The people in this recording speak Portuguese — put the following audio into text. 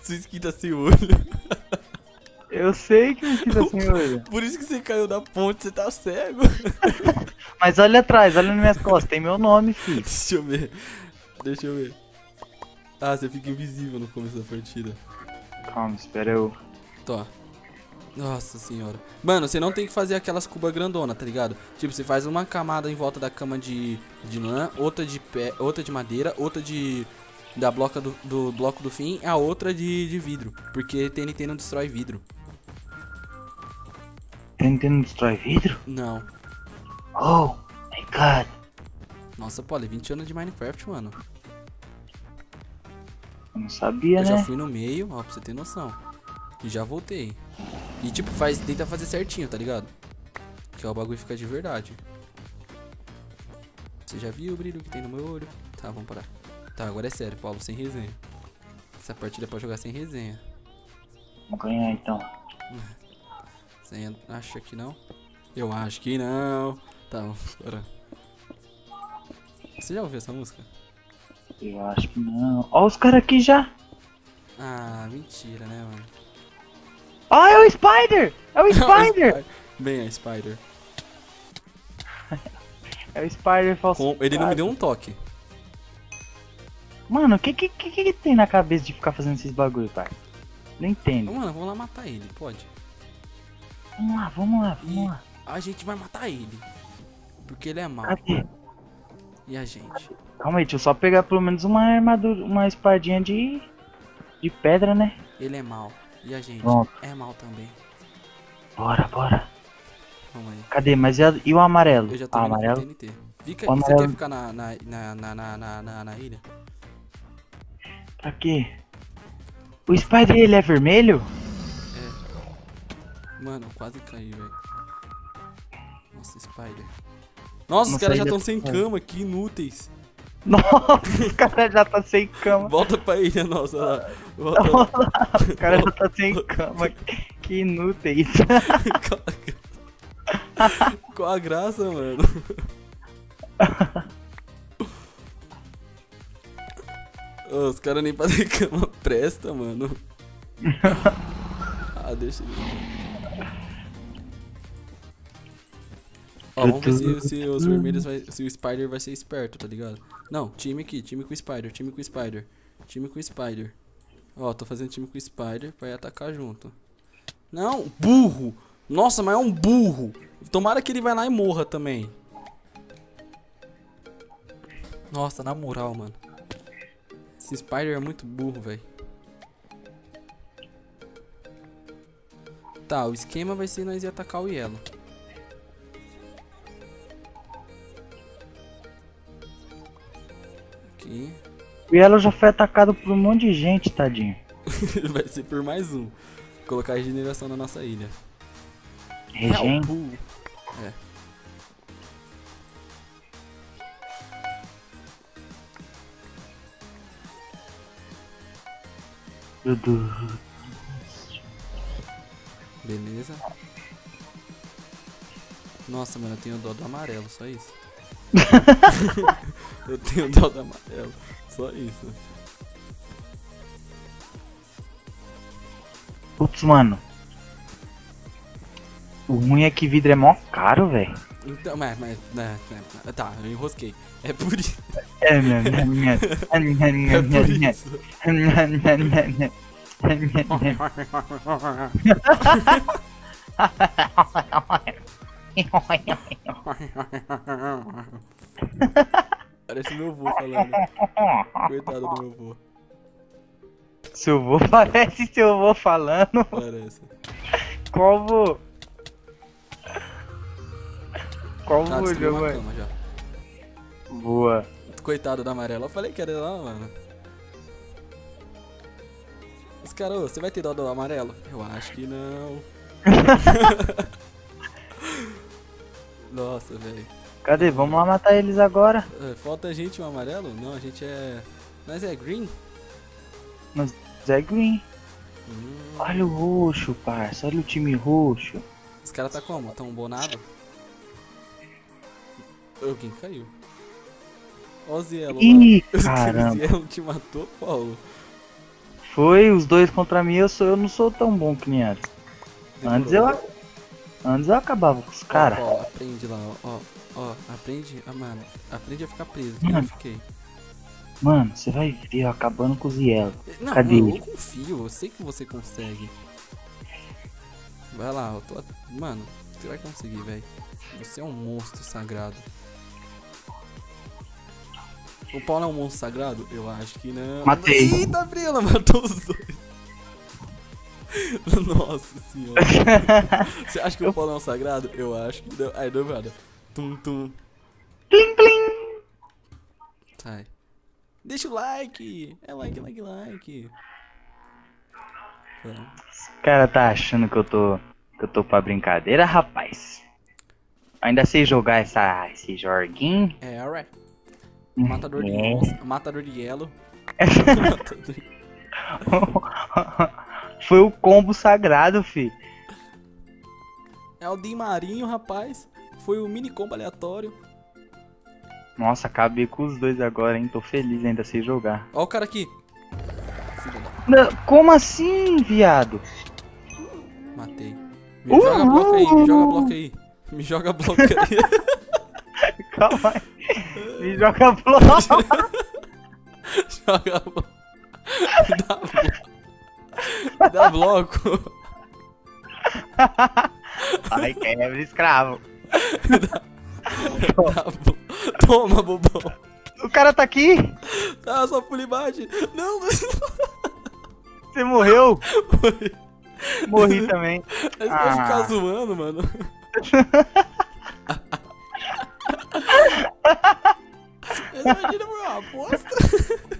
Sua skin tá sem olho. Eu sei que o skin tá sem olho. Por isso que você caiu da ponte, você tá cego. Mas olha atrás, olha nas minhas costas, tem meu nome, filho. Deixa eu ver. Deixa eu ver. Ah, você fica invisível no começo da partida. Calma, espera eu. Tô. Nossa senhora. Mano, você não tem que fazer aquelas cubas grandona, tá ligado? Tipo, você faz uma camada em volta da cama de lã, outra de pé, outra de madeira, outra da bloca do bloco do fim, a outra de vidro. Porque TNT não destrói vidro. TNT não destrói vidro? Não. Oh, my God. Nossa, pô, 20 anos de Minecraft, mano. Eu não sabia, Eu né? já fui no meio, ó, pra você ter noção. E já voltei. E tipo, tenta fazer certinho, tá ligado? Que ó, o bagulho fica de verdade. Você já viu o brilho que tem no meu olho? Tá, vamos parar. Tá, agora é sério, Paulo, sem resenha. Essa partida é pra jogar sem resenha. Vamos ganhar então. Você acha que não? Eu acho que não. Tá, vamos parar. Você já ouviu essa música? Eu acho que não. Ó os caras aqui já. Ah, mentira, né, mano? Ah, é o Spider! É o Spider! Bem, a Spider. É o Spider falso. Ele não me deu um toque. Mano, o que tem na cabeça de ficar fazendo esses bagulho, pai? Não entendo. Mano, vamos lá matar ele, pode? Vamos lá, vamos lá, vamos E lá. a gente vai matar ele. Porque ele é mau. Cadê? E a gente? Calma aí, deixa eu só pegar pelo menos uma armadura, uma espadinha de pedra, né? Ele é mau. E a gente? Pronto. É mau também. Bora, bora. Vamos aí. Cadê? Mas e o amarelo? Eu já tô Ah, indo com amarelo? TNT. Fica, O você amarelo. quer ficar na ilha? Pra quê? O Spider, ele é vermelho? Mano, quase caí, velho. Nossa, Spider. Nossa, os Nossa, caras já ilha estão tá sem foda. cama, que inúteis. Nossa, os caras já tá sem cama. Volta pra ilha nossa lá. Volta. Os caras já tá sem cama. Que inúteis. Qual a graça, mano? Ô, os caras nem fazer cama presta, mano. Ah, deixa ele. Ó, vamos ver se os vermelhos se o Spider vai ser esperto, tá ligado? Não, time aqui, time com o Spider, time com o Spider. Time com o Spider. Ó, tô fazendo time com o Spider pra ir atacar junto. Não, burro! Nossa, mas é um burro! Tomara que ele vai lá e morra também. Nossa, na moral, mano. Esse Spider é muito burro, velho. Tá, o esquema vai ser nós ir atacar o Yellow. Aqui. O Yellow já foi atacado por um monte de gente, tadinho. Vai ser por mais um. Colocar regeneração na nossa ilha. Regen? Help. É. Dudu. Beleza. Nossa, mano, eu tenho dó do amarelo, só isso. Eu tenho dó do amarelo, só isso. Putz, mano. O ruim é que vidro é mó caro, velho. Então, tá, eu enrosquei. É por isso. É, É por isso. Parece meu avô falando. Coitado do meu avô. Seu vô parece seu vô falando. Parece. Qual vô? Qual Tá, vô, destruiu uma mano? cama já. Boa. Coitado da amarela. Eu falei que era lá, mano. Os caras, ô, você vai ter dó do amarelo? Eu acho que não. Nossa, velho. Cadê? Vamos lá matar eles agora. Falta a gente o amarelo? Não, a gente é... Nós é green? Mas é green. Olha o roxo, parça. Olha o time roxo. Os caras tá como? Tão bonado? Alguém caiu. Ó o Zielo lá. Ih, O caramba. Zielo te matou, Paulo? Foi, os dois contra mim, eu não sou tão bom que nem antes. Antes eu acabava com os caras. Ó, aprende lá, ó, aprende, mano, aprende a ficar preso, que Mano. eu fiquei. Mano, você vai ver eu acabando com o Zielo. Não, Cadê eu ele? confio, eu sei que você consegue. Vai lá, mano, você vai conseguir, velho. Você é um monstro sagrado. O Paulo é um monstro sagrado? Eu acho que não. Matei. Eita, Brila, matou os dois. Nossa senhora. Você acha que o Paulo é um sagrado? Eu acho que não. Ai, não, nada. Tum, tum. Plim, plim. Sai. Deixa o like. É like. O cara tá achando que eu tô pra brincadeira, rapaz. Ainda sei jogar esse joguinho. É, ué. Matador de É. monstro. Matador de hielo. Foi o combo sagrado, fi. É o Di Marinho, rapaz. Foi o mini combo aleatório. Nossa, acabei com os dois agora, hein? Tô feliz, ainda sei jogar. Ó o cara aqui. Filha da... Não, como assim, viado? Matei. Me joga bloco aí, me joga bloco aí. Me joga bloco aí. Calma aí. Me joga bloco. Joga bloco. Dá bloco. Ai, quebra escravo. Dá bloco. Toma, bobão. O cara tá aqui. Ah, só pula embaixo. Não, Você morreu? Morri também. Mas vai ficar zoando, mano. Imagina, foi uma aposta.